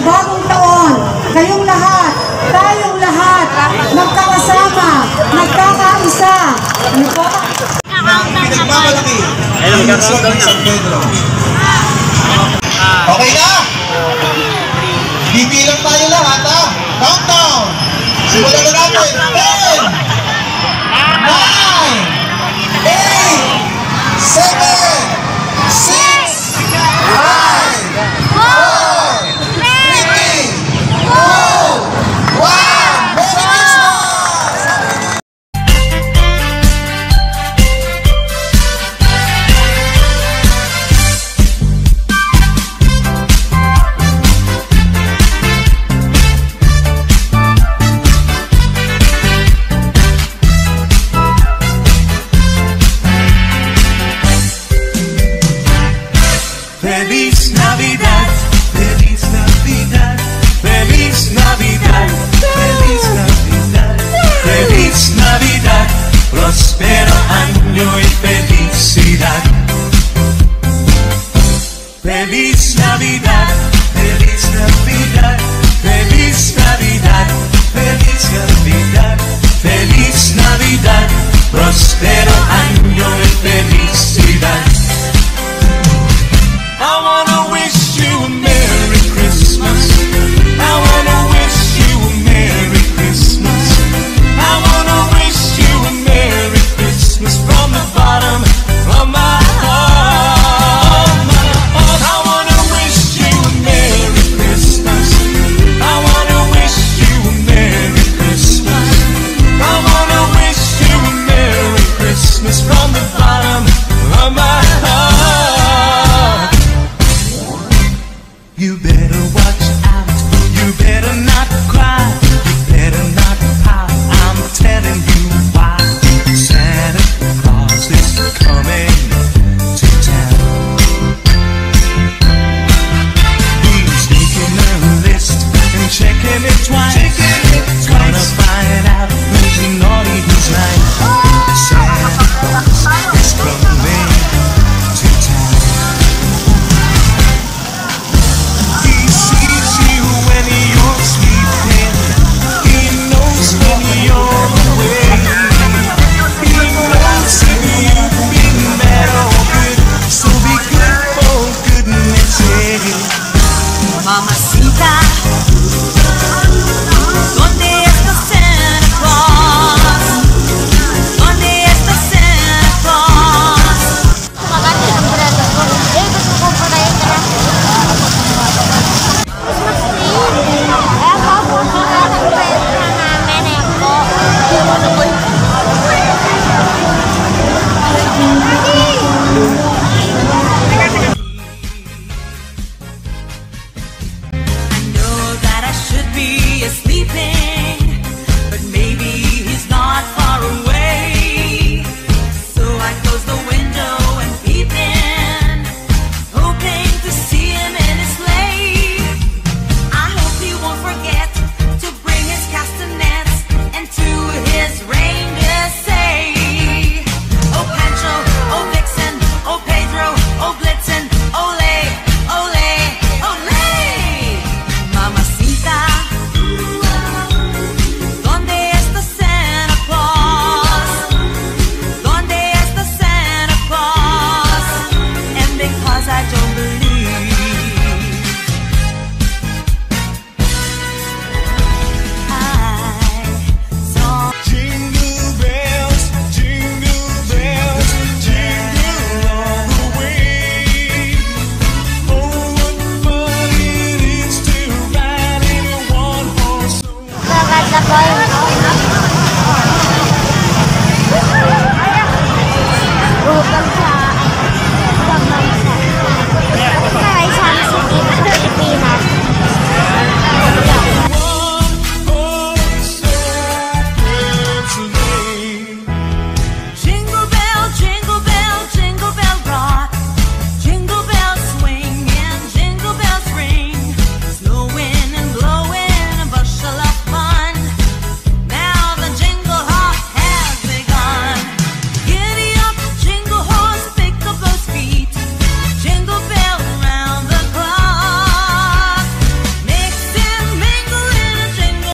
bagong taon, kayong lahat, tayong lahat, magkakasama, nagkakaisa. Ano po? Pinagmamalaki. San Pedro. Okay na? Bibilang tayo lahat, ha? Countdown! Simulan na natin. 10, 9, 8, 7, 6, 5, 4, 3, 2, 1. Merry Christmas! Feliz Navidad, Feliz Navidad, Feliz Navidad, Feliz Navidad, Feliz Navidad, próspero año y felicidad. Feliz Navidad, Feliz Navidad, Feliz Navidad, Feliz Navidad, Feliz Navidad, próspero año y felicidad. I wanna wish you a Merry Christmas. I wanna wish you a Merry Christmas. I wanna wish you a Merry Christmas from the bottom